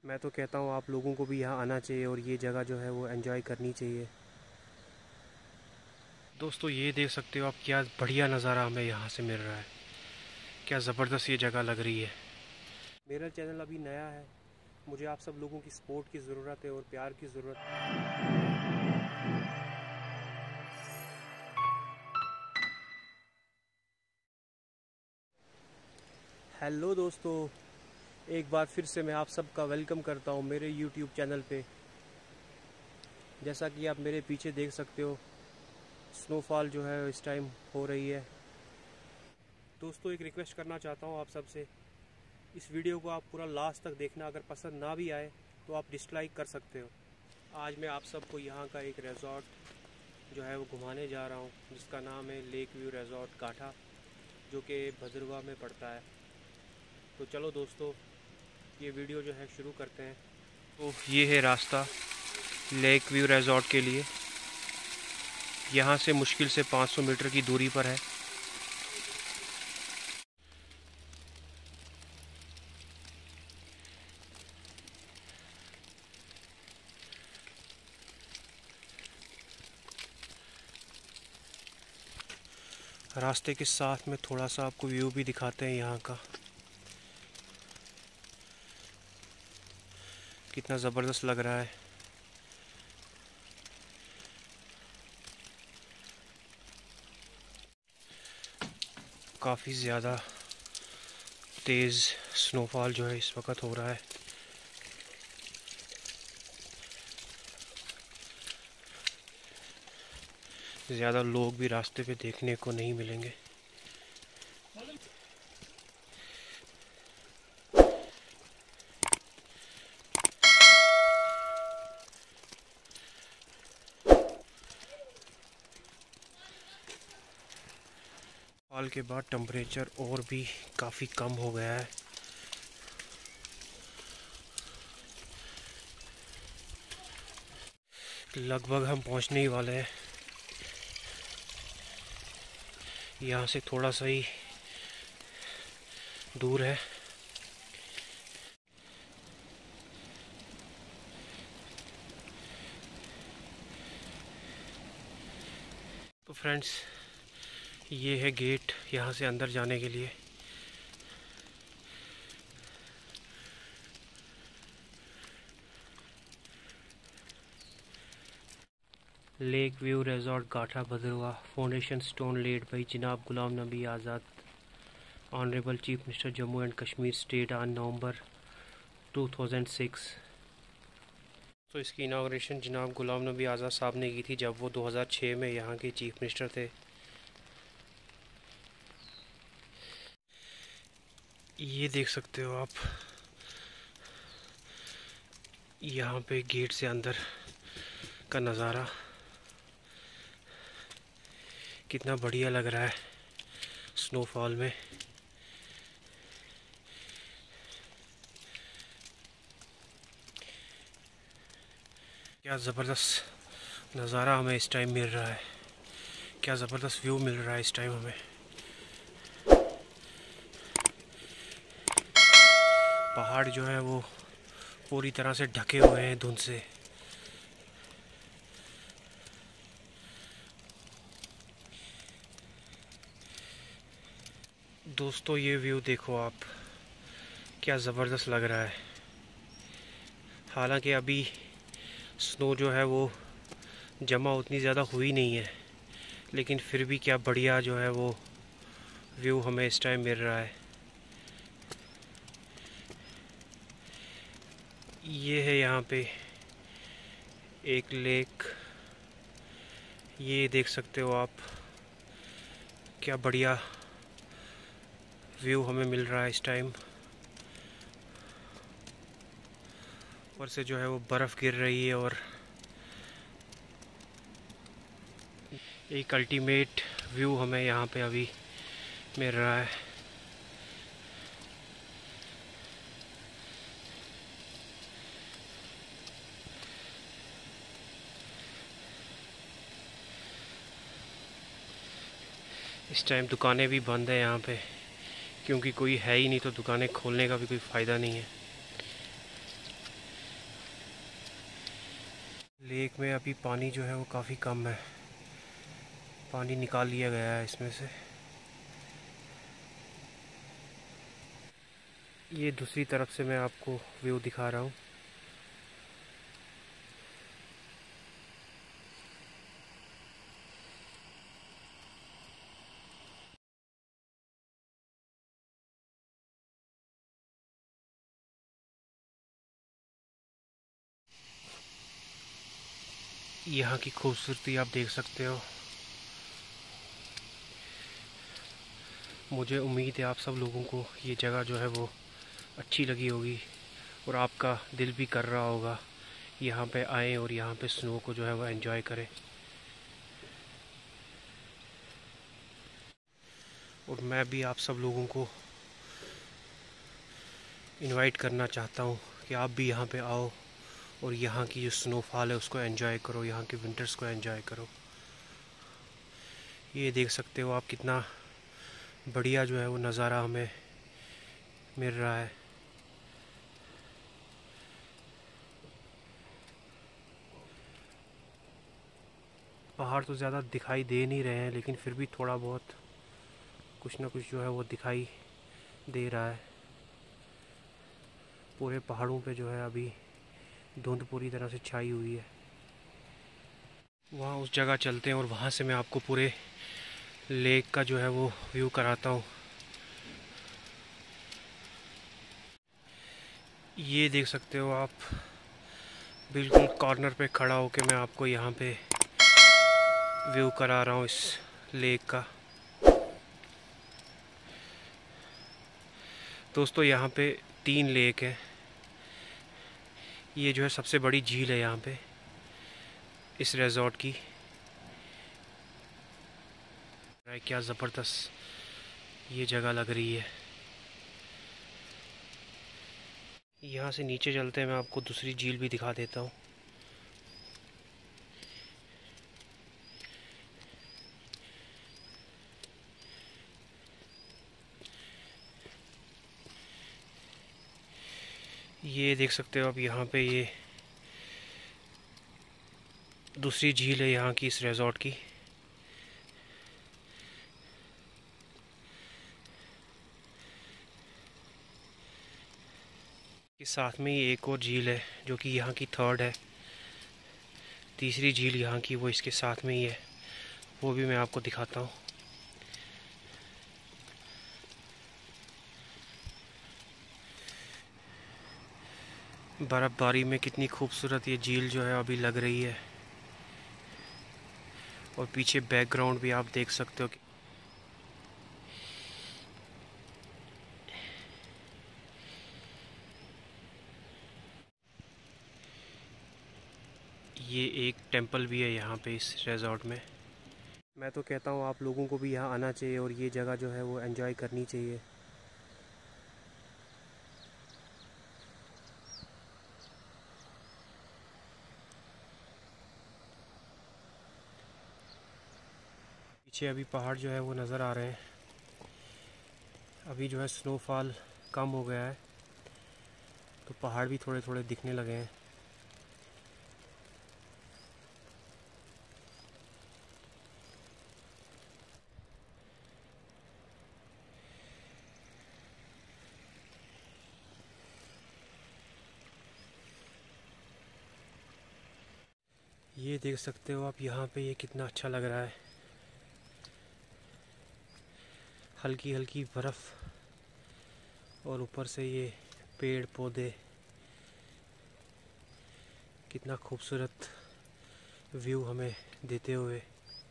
मैं तो कहता हूँ आप लोगों को भी यहाँ आना चाहिए और ये जगह जो है वो एंजॉय करनी चाहिए। दोस्तों ये देख सकते हो आप, क्या बढ़िया नज़ारा हमें यहाँ से मिल रहा है। क्या ज़बरदस्त ये जगह लग रही है। मेरा चैनल अभी नया है, मुझे आप सब लोगों की सपोर्ट की ज़रूरत है और प्यार की ज़रूरत है। हेलो दोस्तों, एक बार फिर से मैं आप सबका वेलकम करता हूँ मेरे YouTube चैनल पे। जैसा कि आप मेरे पीछे देख सकते हो, स्नोफॉल जो है इस टाइम हो रही है। दोस्तों एक रिक्वेस्ट करना चाहता हूँ आप सबसे, इस वीडियो को आप पूरा लास्ट तक देखना। अगर पसंद ना भी आए तो आप डिसलाइक कर सकते हो। आज मैं आप सबको यहाँ का एक रिजॉर्ट जो है वो घुमाने जा रहा हूँ, जिसका नाम है लेक व्यू रिजॉर्ट काठा, जो कि भद्रवाह में पड़ता है। तो चलो दोस्तों ये वीडियो जो है शुरू करते हैं। तो ये है रास्ता लेक व्यू रिजॉर्ट के लिए। यहाँ से मुश्किल से 500 मीटर की दूरी पर है। रास्ते के साथ में थोड़ा सा आपको व्यू भी दिखाते हैं यहाँ का, कितना ज़बरदस्त लग रहा है। काफ़ी ज़्यादा तेज़ स्नोफॉल जो है इस वक्त हो रहा है। ज़्यादा लोग भी रास्ते पे देखने को नहीं मिलेंगे। फॉल के बाद टेम्परेचर और भी काफ़ी कम हो गया है। लगभग हम पहुंचने ही वाले हैं। यहाँ से थोड़ा सा ही दूर है। तो फ्रेंड्स ये है गेट यहाँ से अंदर जाने के लिए। Lake view resort Katha Bhaderwah, foundation stone laid by जनाब Ghulam Nabi Azad, honourable chief minister Jammu and Kashmir state on November 2006। तो इसकी इनाग्रेशन जनाब गुलाम नबी आज़ाद साहब ने की थी जब वो 2006 में यहाँ के चीफ मिनिस्टर थे। ये देख सकते हो आप, यहाँ पे गेट से अंदर का नज़ारा कितना बढ़िया लग रहा है स्नोफॉल में। क्या ज़बरदस्त नज़ारा हमें इस टाइम मिल रहा है, क्या ज़बरदस्त व्यू मिल रहा है इस टाइम हमें। पहाड़ जो है वो पूरी तरह से ढके हुए हैं धुंध से। दोस्तों ये व्यू देखो आप, क्या ज़बरदस्त लग रहा है। हालांकि अभी स्नो जो है वो जमा उतनी ज़्यादा हुई नहीं है, लेकिन फिर भी क्या बढ़िया जो है वो व्यू हमें इस टाइम मिल रहा है। ये है यहाँ पे एक लेक, ये देख सकते हो आप, क्या बढ़िया व्यू हमें मिल रहा है इस टाइम। ऊपर से जो है वो बर्फ़ गिर रही है और एक अल्टीमेट व्यू हमें यहाँ पे अभी मिल रहा है। इस टाइम दुकानें भी बंद है यहाँ पे, क्योंकि कोई है ही नहीं, तो दुकानें खोलने का भी कोई फ़ायदा नहीं है। लेक में अभी पानी जो है वो काफ़ी कम है, पानी निकाल लिया गया है इसमें से। ये दूसरी तरफ से मैं आपको व्यू दिखा रहा हूँ। यहाँ की खूबसूरती आप देख सकते हो। मुझे उम्मीद है आप सब लोगों को ये जगह जो है वो अच्छी लगी होगी और आपका दिल भी कर रहा होगा यहाँ पे आएँ और यहाँ पे स्नो को जो है वो एंजॉय करें। और मैं भी आप सब लोगों को इनवाइट करना चाहता हूँ कि आप भी यहाँ पे आओ और यहाँ की जो स्नोफॉल है उसको एंजॉय करो, यहाँ के विंटर्स को एंजॉय करो। ये देख सकते हो आप कितना बढ़िया जो है वो नज़ारा हमें मिल रहा है। पहाड़ तो ज़्यादा दिखाई दे नहीं रहे हैं, लेकिन फिर भी थोड़ा बहुत कुछ ना कुछ जो है वो दिखाई दे रहा है। पूरे पहाड़ों पे जो है अभी धुंध पूरी तरह से छाई हुई है। वहाँ उस जगह चलते हैं और वहाँ से मैं आपको पूरे लेक का जो है वो व्यू कराता हूँ। ये देख सकते हो आप, बिल्कुल कॉर्नर पे खड़ा होकर मैं आपको यहाँ पे व्यू करा रहा हूँ इस लेक का। दोस्तों यहाँ पे 3 लेक है। ये जो है सबसे बड़ी झील है यहाँ पे इस रिजॉर्ट की। क्या ज़बरदस्त ये जगह लग रही है। यहाँ से नीचे चलते हैं, मैं आपको दूसरी झील भी दिखा देता हूँ। ये देख सकते हो आप, यहाँ पे ये दूसरी झील है यहाँ की इस रिजॉर्ट की। के साथ में ही एक और झील है जो कि यहाँ की 3rd है। तीसरी झील यहाँ की वो इसके साथ में ही है, वो भी मैं आपको दिखाता हूँ। बर्फ़बारी में कितनी खूबसूरत ये झील जो है अभी लग रही है। और पीछे बैकग्राउंड भी आप देख सकते हो कि ये एक टेंपल भी है यहाँ पे इस रिजॉर्ट में। मैं तो कहता हूँ आप लोगों को भी यहाँ आना चाहिए और ये जगह जो है वो एंजॉय करनी चाहिए। पीछे अभी पहाड़ जो है वो नज़र आ रहे हैं। अभी जो है स्नोफॉल कम हो गया है तो पहाड़ भी थोड़े थोड़े दिखने लगे हैं। ये देख सकते हो आप यहाँ पे, ये कितना अच्छा लग रहा है। हल्की हल्की बर्फ़ और ऊपर से ये पेड़ पौधे, कितना खूबसूरत व्यू हमें देते हुए।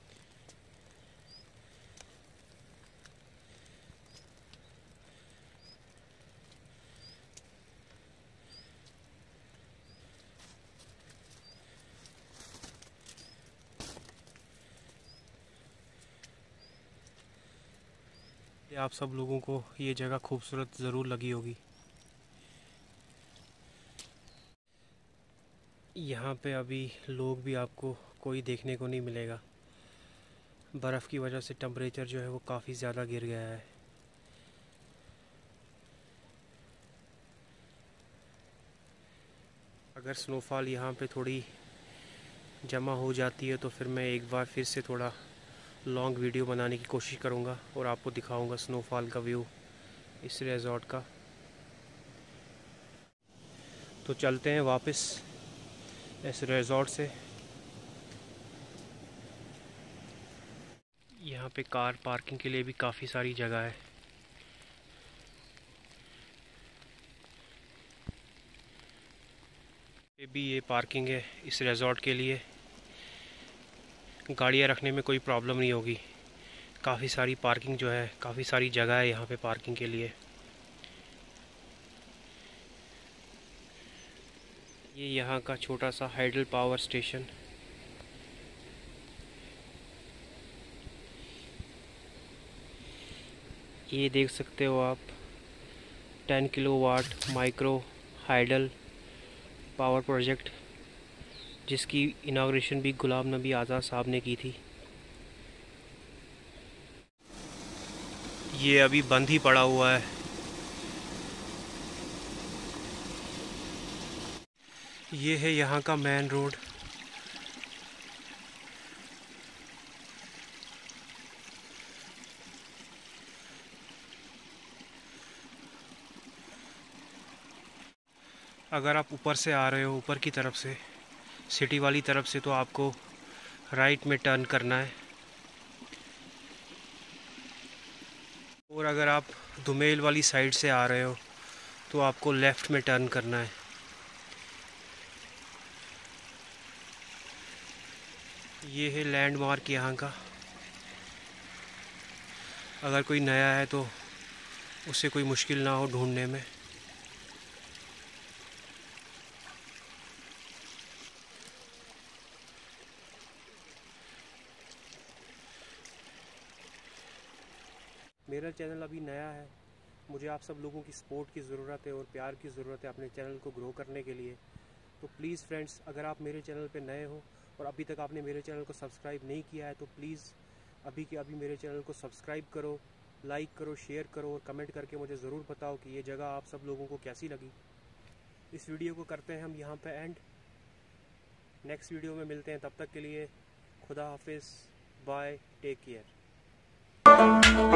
आप सब लोगों को ये जगह खूबसूरत ज़रूर लगी होगी। यहाँ पे अभी लोग भी आपको कोई देखने को नहीं मिलेगा। बर्फ़ की वजह से टेम्परेचर जो है वो काफ़ी ज़्यादा गिर गया है। अगर स्नोफॉल यहाँ पे थोड़ी जमा हो जाती है तो फिर मैं एक बार फिर से थोड़ा लॉन्ग वीडियो बनाने की कोशिश करूँगा और आपको दिखाऊँगा स्नोफॉल का व्यू इस रिजॉर्ट का। तो चलते हैं वापस इस रिजॉर्ट से। यहाँ पे कार पार्किंग के लिए भी काफ़ी सारी जगह है। ये भी ये पार्किंग है इस रिजॉर्ट के लिए, गाड़ियाँ रखने में कोई प्रॉब्लम नहीं होगी। काफ़ी सारी पार्किंग जो है, काफ़ी सारी जगह है यहाँ पे पार्किंग के लिए। ये यहाँ का छोटा सा हाइडल पावर स्टेशन। ये देख सकते हो आप 10 kilowatt micro hydel power project, जिसकी इनाग्रेशन भी गुलाम नबी आज़ाद साहब ने की थी। ये अभी बंद ही पड़ा हुआ है। ये है यहाँ का मेन रोड। अगर आप ऊपर से आ रहे हो, ऊपर की तरफ से, सिटी वाली तरफ से, तो आपको राइट में टर्न करना है। और अगर आप दुमेल वाली साइड से आ रहे हो तो आपको लेफ़्ट में टर्न करना है। ये है लैंडमार्क यहाँ का। अगर कोई नया है तो उससे कोई मुश्किल ना हो ढूंढने में। मेरा चैनल अभी नया है, मुझे आप सब लोगों की सपोर्ट की ज़रूरत है और प्यार की ज़रूरत है अपने चैनल को ग्रो करने के लिए। तो प्लीज़ फ्रेंड्स, अगर आप मेरे चैनल पे नए हो और अभी तक आपने मेरे चैनल को सब्सक्राइब नहीं किया है तो प्लीज़ अभी के अभी मेरे चैनल को सब्सक्राइब करो, लाइक करो, शेयर करो और कमेंट करके मुझे ज़रूर बताओ कि ये जगह आप सब लोगों को कैसी लगी। इस वीडियो को करते हैं हम यहाँ पे एंड। नेक्स्ट वीडियो में मिलते हैं, तब तक के लिए खुदा हाफिज़, बाय, टेक केयर।